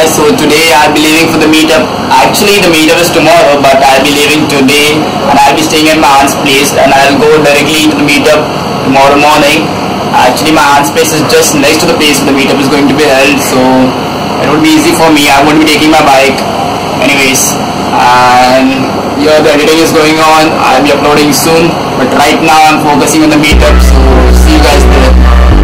guys, so today I'll be leaving for the meetup. Actually the meetup is tomorrow, but I'll be leaving today and I'll be staying at my aunt's place and I'll go directly to the meetup tomorrow morning. Actually my aunt's place is just next to the place where the meetup is going to be held, so it would be easy for me. I won't be taking my bike anyways. And yeah, the editing is going on. I'll be uploading soon, but right now I'm focusing on the meetup, so see you guys there.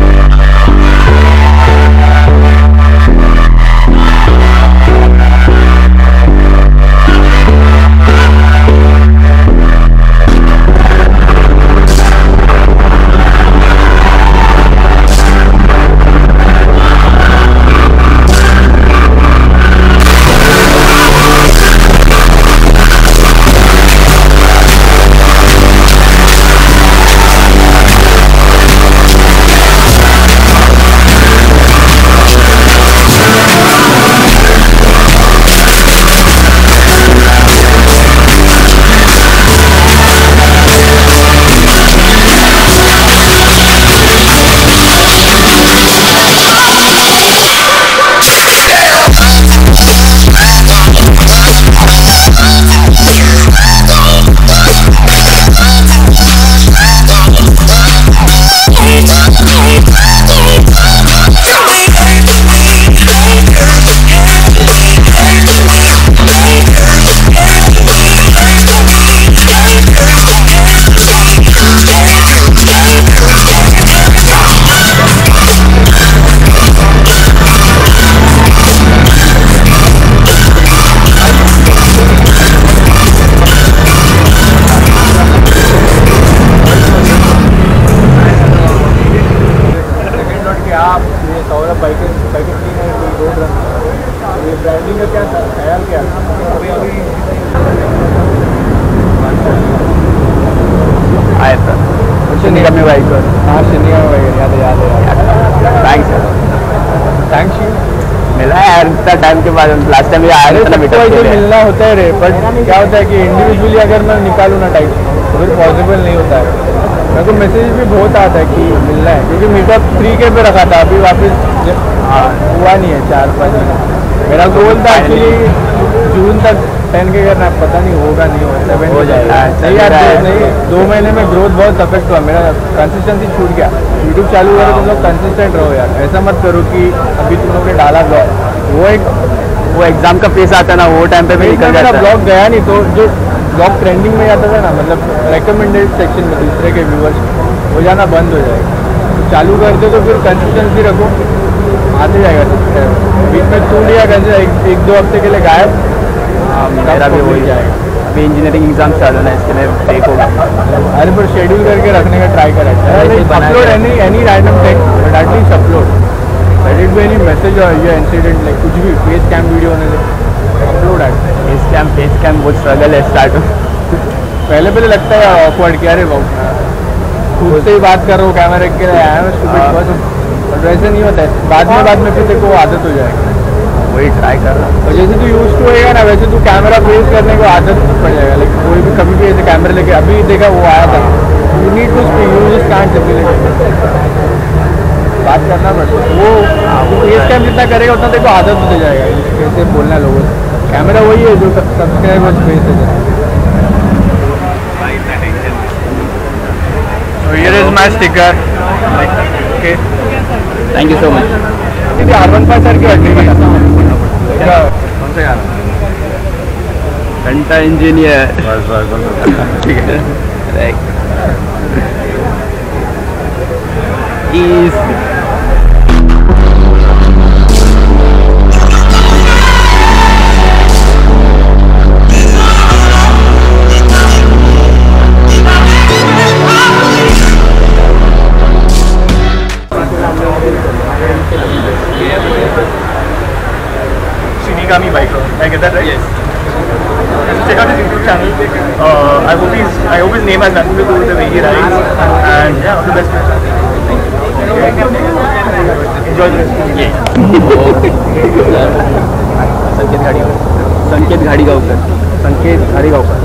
Branding का क्या ख्याल क्या आए sir शिनिका में bike पर। हाँ शिनिका में bike याद है थैंक्स सर। थैंक्स यू मिला है यार इतना टाइम के बाद। लास्ट टाइम ये आया था ना मीटअप के लिए। मिलना होता है रे, बट क्या होता है कि इंडिविजुअली अगर मैं निकालूँ ना टाइम तो फिर पॉसिबल नहीं होता है। मेरे को मैसेज भी बहुत आता है कि मिलना है, क्योंकि मीटअप 3K पे रखा था, अभी वापस हुआ नहीं है 4-5 महीना। मेरा गोल था एक्चुअली जून तक 10K करना, पता नहीं होगा नहीं होगा 7 हो जाएगा। नहीं यार नहीं, 2 महीने में ग्रोथ बहुत अफेक्ट हुआ, मेरा कंसिस्टेंसी छूट गया। यूट्यूब चालू करो तुम लोग कंसिस्टेंट रहो यार, ऐसा मत करो कि अभी तुम लोग ने डाला ब्लॉग, वो एग्जाम का फेस आता है ना, वो टाइम पे भी निकल जाता है। ब्लॉग गया नहीं तो जो ब्लॉग ट्रेंडिंग में जाता था ना, मतलब रिकमेंडेड सेक्शन में दूसरे के व्यूअर्स, वो जाना बंद हो जाएगा। तो चालू कर दो तो फिर कंसिस्टेंसी रखो, आते जाएगा सब्सक्राइबर। बीच में टूट गया कंसिस्टेंसी, 1-2 हफ्ते के लिए गायब, मेरा भी हो ही जाएगा। अभी इंजीनियरिंग एग्जाम चालू है, इसके लिए ब्रेक होगा। अरे पर शेड्यूल करके रखने का ट्राई करा है। Upload any random text, but at least upload, let it be any message और ये इंसिडेंट, लाइक कुछ भी फेस कैम वीडियो होने से अपलोड है। फेस कैम बहुत स्ट्रगल है स्टार्ट पहले लगता है ऑकवर्ड, क्या रे बाबू खुद से ही बात कर रहा हूँ कैमरे के लिए आया मैं, बट वैसे नहीं होता है। बाद में फिर देखो आदत हो जाएगी, वही ट्राई कर रहा हूँ। और जैसे तू यूज टू होएगा ना, वैसे तू कैमरा फेस करने को आदत पड़ जाएगा। लाइक कोई भी कभी भी ऐसे कैमरे लेके, अभी देखा वो आया था, you need to speak, you just can't simply बात करना पड़ता है। वो फेस कैम जितना करेगा उतना देखो आदत हो जाएगा कैसे बोलना लोगों से। कैमरा वही है जो सब्सक्राइबर्स फेस है। So here is my sticker. Okay. Thank you so much. R15 सर की हड्डी कौन से गाना? घंटा इंजीनियर। ठीक है। Shinigami biker. I get that right? Yes. Check out his YouTube channel. I hope his name has nothing to do with the way he rides. And yeah, all the best. Enjoy the rest. Yeah. संकेत घाड़ीगावकर। संकेत घाड़ीगावकर.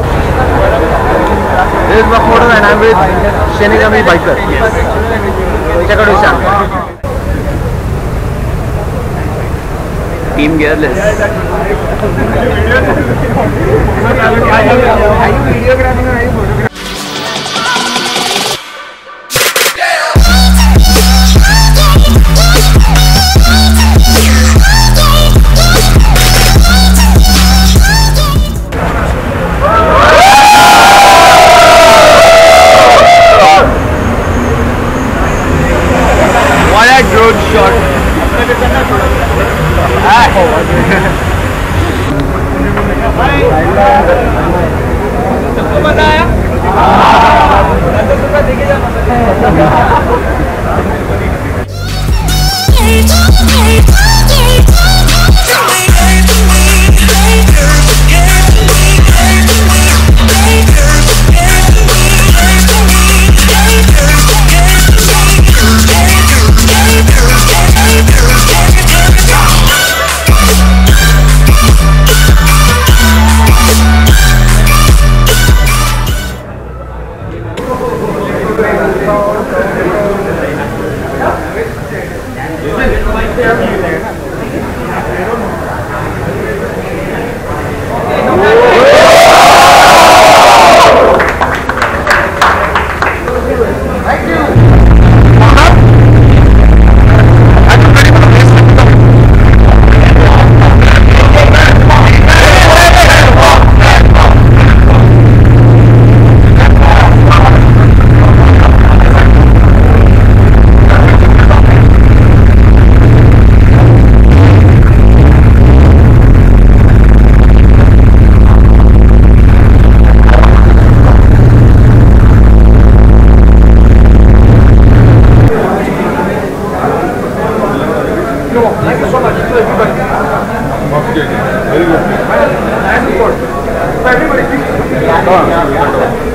This is Mahmoud and I'm with Shinigami biker. Yes. Check out his channel. Team Gearless. What a drone shot! सबको मजा आया? Very good. Nice report. So everybody, please.